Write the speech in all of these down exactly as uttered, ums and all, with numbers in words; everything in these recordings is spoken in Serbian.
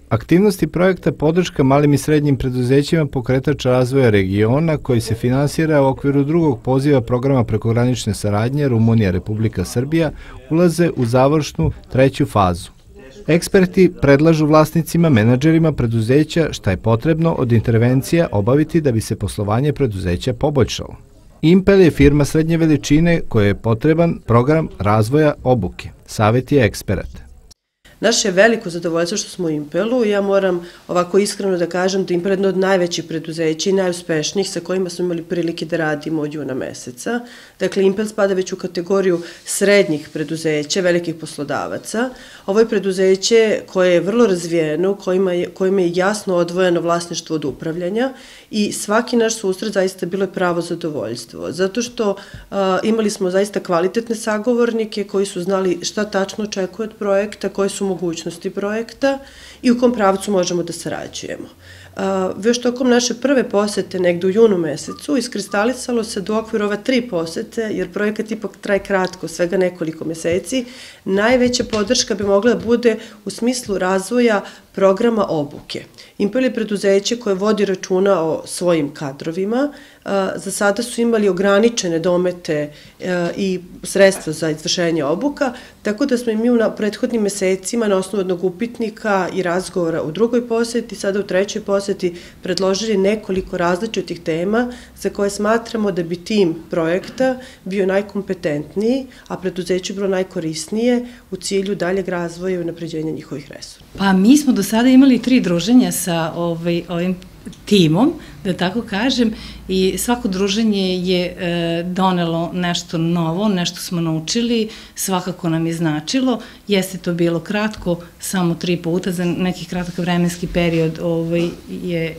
Aktivnosti projekta Podrška malim i srednjim preduzećima pokretač razvoja regiona koji se finansira u okviru drugog poziva programa prekogranične saradnje Rumunija-Republika Srbija ulaze u završnu treću fazu. Eksperti predlažu vlasnicima, menadžerima preduzeća šta je potrebno od intervencija obaviti da bi se poslovanje preduzeća poboljšalo. Impel je firma srednje veličine koja je potreban program razvoja obuke. Savjet je eksperata. Naše je veliko zadovoljstvo što smo u Impelu i ja moram ovako iskreno da kažem da Impel je jedno od najvećih preduzeća i najuspešnijih sa kojima smo imali prilike da radimo od juna meseca. Dakle, Impel spada već u kategoriju srednjih preduzeća, velikih poslodavaca. Ovo je preduzeće koje je vrlo razvijeno, kojima je jasno odvojeno vlasništvo od upravljanja i svaki naš susret zaista bilo je pravo zadovoljstvo. Zato što imali smo zaista kvalitetne sagovornike koji su znali šta tačno očekuje od projekta, koje su mogućnosti projekta i u kom pravcu možemo da sarađujemo. Već tokom naše prve posete, negde u junu mesecu, iskristalisalo se do okviru ova tri posete, jer projekat ipak traje kratko, svega nekoliko meseci, najveća podrška bi mogla da bude u smislu razvoja programa obuke. Impel je preduzeće koje vodi računa o svojim kadrovima. Za sada su imali ograničene domete i sredstva za izvršenje obuka, tako da smo i mi u prethodnim mesecima na osnovu jednog upitnika i razgovora u drugoj poseti, sada u trećoj poseti, predložili nekoliko različitih tema za koje smatramo da bi tim projekta bio najkompetentniji, a preduzeće bilo najkorisnije u cilju daljeg razvoja i unapređenja njihovih resursa. Pa mi smo do sada imali tri druženja sa ovim timom, da tako kažem, i svako druženje je donelo nešto novo, nešto smo naučili, svakako nam je značilo. Jeste to bilo kratko, samo tri puta, za neki kratak vremenski period je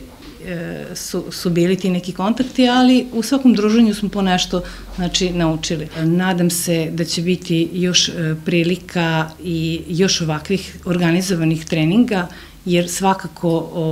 su bili ti neki kontakti, ali u svakom druženju smo po nešto naučili. Nadam se da će biti još prilika i još ovakvih organizovanih treninga, jer svakako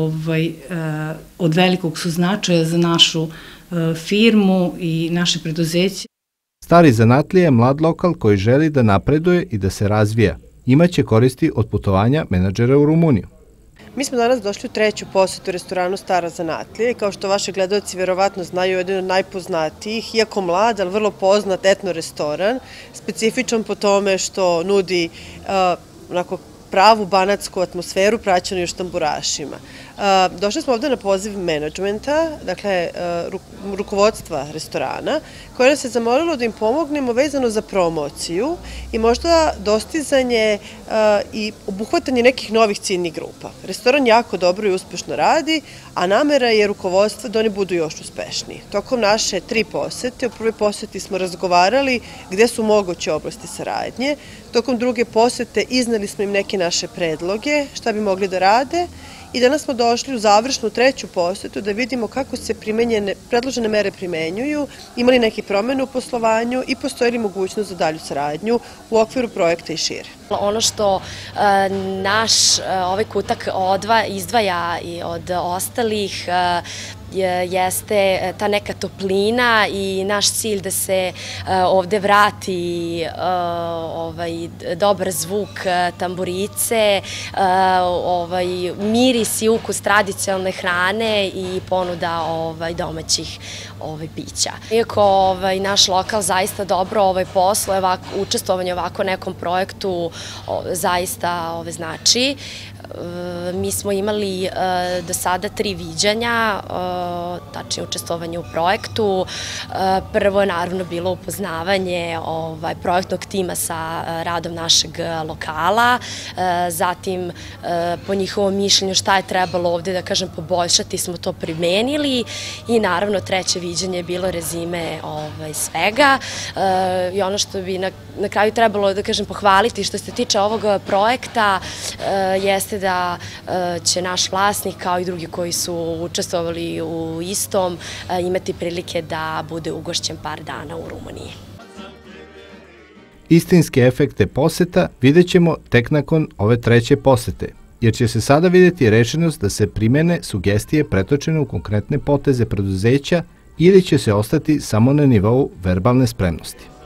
od velikog su značaja za našu firmu i naše preduzeće. Stari zanatlija je mlad lokal koji želi da napreduje i da se razvija. Imaće koristi od putovanja menadžera u Rumuniju. Mi smo danas došli u treću posetu restoranu Stara zanatlija i kao što vaši gledalci verovatno znaju, jedan od najpoznatijih, iako mlad, ali vrlo poznat etno restoran, specifičan po tome što nudi onako pravu banatsku atmosferu praćenu još tamburašima. Došli smo ovde na poziv menadžmenta, dakle rukovodstva restorana, koje nas je zamolilo da im pomognemo vezano za promociju i možda dostizanje i obuhvatanje nekih novih ciljnih grupa. Restoran jako dobro i uspešno radi, a namera je rukovodstva da oni budu još uspešniji. Tokom naše tri posete, u prvoj poseti smo razgovarali gde su moguće oblasti saradnje, tokom druge posete izneli smo im neke naše predloge, šta bi mogli da rade, i danas smo došli u završnu treću posetu da vidimo kako se predložene mere primenjuju, imali neke promene u poslovanju i postoji li mogućnost za dalju saradnju u okviru projekta i šire. Ono što naš ovaj kutak izdvaja od ostalih jeste ta neka toplina i naš cilj da se ovde vrati dobar zvuk tamburice, miris i ukus tradicionalne hrane i ponuda domaćih pića. Iako naš lokal zaista dobro posluje, učestvovanje u ovako nekom projektu zaista znači. Mi smo imali do sada tri viđanja, tačnije učestvovanje u projektu. Prvo je naravno bilo upoznavanje projektnog tima sa radom našeg lokala, zatim po njihovom mišljenju šta je trebalo ovde, da kažem, poboljšati, smo to primenili i naravno treće viđanje je bilo rezime svega. I ono što bi na kraju trebalo, da kažem, pohvaliti što se tiče ovog projekta jeste da će naš vlasnik, kao i drugi koji su učestvovali u istom, imati prilike da bude ugošćen par dana u Rumuniji. Istinske efekte poseta vidjet ćemo tek nakon ove treće posete, jer će se sada vidjeti rešenost da se primene sugestije pretočene u konkretne poteze preduzeća ili će se ostati samo na nivou verbalne spremnosti.